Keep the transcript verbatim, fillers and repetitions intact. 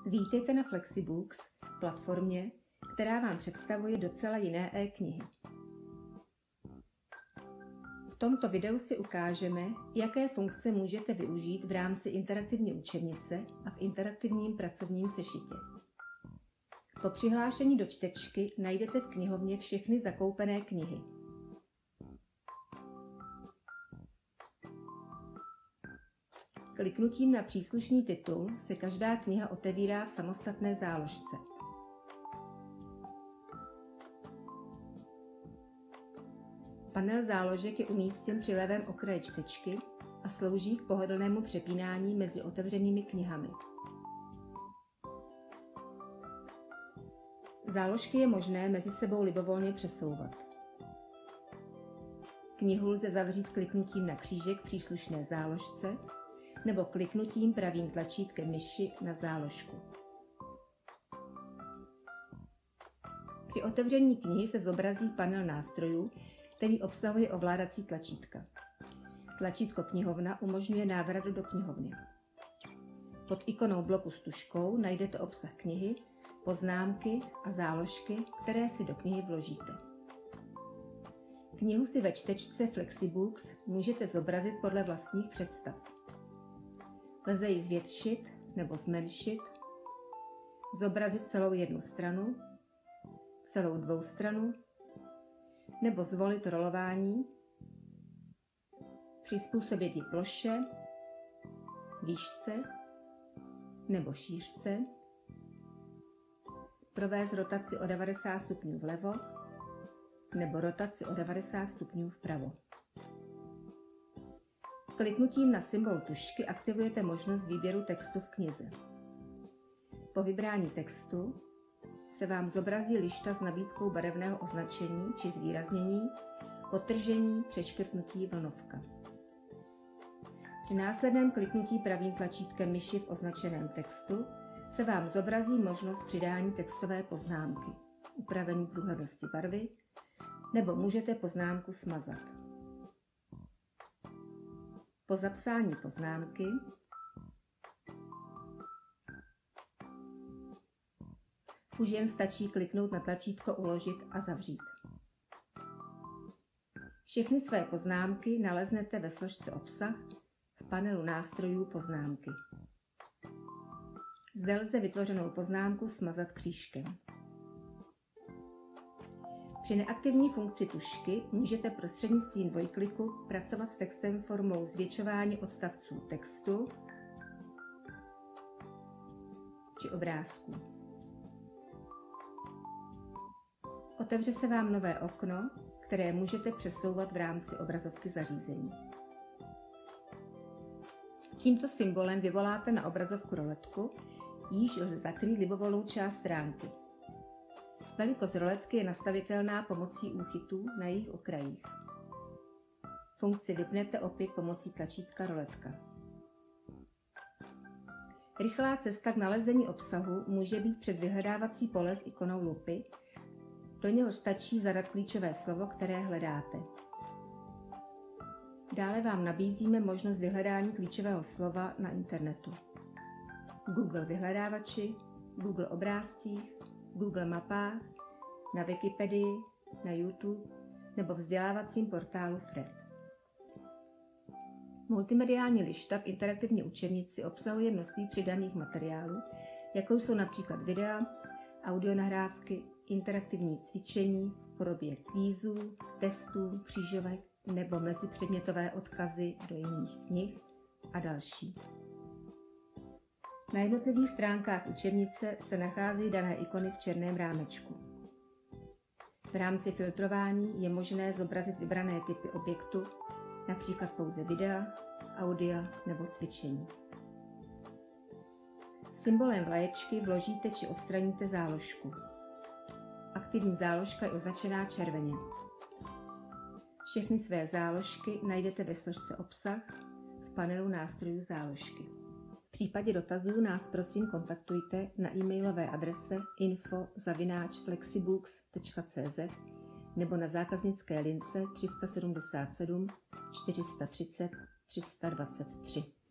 Vítejte na Flexibooks, platformě, která vám představuje docela jiné e-knihy. V tomto videu si ukážeme, jaké funkce můžete využít v rámci interaktivní učebnice a v interaktivním pracovním sešitě. Po přihlášení do čtečky najdete v knihovně všechny zakoupené knihy. Kliknutím na příslušný titul se každá kniha otevírá v samostatné záložce. Panel záložek je umístěn při levém okraji čtečky a slouží k pohodlnému přepínání mezi otevřenými knihami. Záložky je možné mezi sebou libovolně přesouvat. Knihu lze zavřít kliknutím na křížek v příslušné záložce nebo kliknutím pravým tlačítkem myši na záložku. Při otevření knihy se zobrazí panel nástrojů, který obsahuje ovládací tlačítka. Tlačítko knihovna umožňuje návrat do knihovny. Pod ikonou bloku s tužkou najdete obsah knihy, poznámky a záložky, které si do knihy vložíte. Knihu si ve čtečce Flexibooks můžete zobrazit podle vlastních představ. Lze ji zvětšit nebo zmenšit, zobrazit celou jednu stranu, celou dvoustranu, nebo zvolit rolování, přizpůsobit ji ploše, výšce nebo šířce, provést rotaci o devadesát stupňů vlevo nebo rotaci o devadesát stupňů vpravo. Kliknutím na symbol tužky aktivujete možnost výběru textu v knize. Po vybrání textu se vám zobrazí lišta s nabídkou barevného označení či zvýraznění, podtržení, přeškrtnutí, vlnovka. Při následném kliknutí pravým tlačítkem myši v označeném textu se vám zobrazí možnost přidání textové poznámky, upravení průhlednosti barvy, nebo můžete poznámku smazat. Po zapsání poznámky už jen stačí kliknout na tlačítko uložit a zavřít. Všechny své poznámky naleznete ve složce obsah v panelu nástrojů poznámky. Zde lze vytvořenou poznámku smazat křížkem. Při neaktivní funkci tužky můžete prostřednictvím dvojkliku pracovat s textem formou zvětšování odstavců textu či obrázků. Otevře se vám nové okno, které můžete přesouvat v rámci obrazovky zařízení. Tímto symbolem vyvoláte na obrazovku roletku, jíž lze zakrýt libovolnou část stránky. Velikost roletky je nastavitelná pomocí úchytů na jejich okrajích. Funkci vypnete opět pomocí tlačítka roletka. Rychlá cesta k nalezení obsahu může být přes vyhledávací pole s ikonou lupy, do něhož stačí zadat klíčové slovo, které hledáte. Dále vám nabízíme možnost vyhledání klíčového slova na internetu. Google vyhledávači, Google obrázcích, Google mapách, na Wikipedii, na YouTube nebo vzdělávacím portálu Fred. Multimediální lišta v interaktivní učebnici obsahuje množství přidaných materiálů, jako jsou například videa, audionahrávky, interaktivní cvičení v podobě kvízů, testů, křížovek nebo mezipředmětové odkazy do jiných knih a další. Na jednotlivých stránkách učebnice se nacházejí dané ikony v černém rámečku. V rámci filtrování je možné zobrazit vybrané typy objektu, například pouze videa, audia nebo cvičení. Symbolem vlaječky vložíte či odstraníte záložku. Aktivní záložka je označená červeně. Všechny své záložky najdete ve složce obsah v panelu nástrojů záložky. V případě dotazů nás prosím kontaktujte na e-mailové adrese info zavináč flexibooks tečka cz nebo na zákaznické lince tři sedm sedm čtyři tři nula tři sta dvacet tři.